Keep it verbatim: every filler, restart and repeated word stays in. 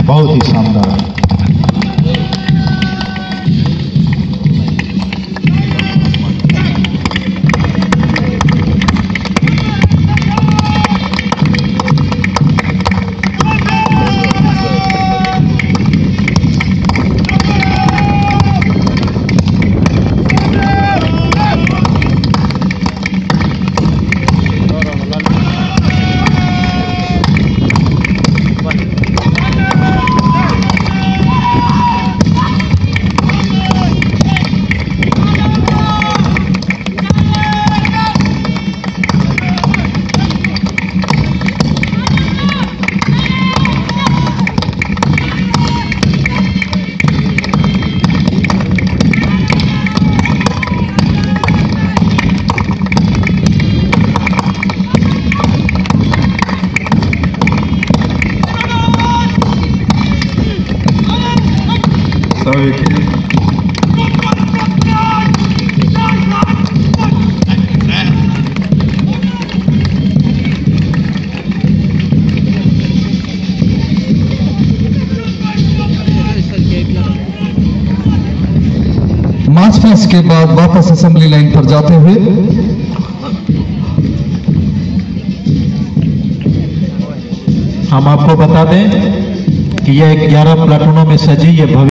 बहुत ही शानदार। March past के बाद वापस असेंबली लाइन पर जाते हुए हम आपको बता दें कि यह ग्यारह प्लाटूनों में सजी ये भव्य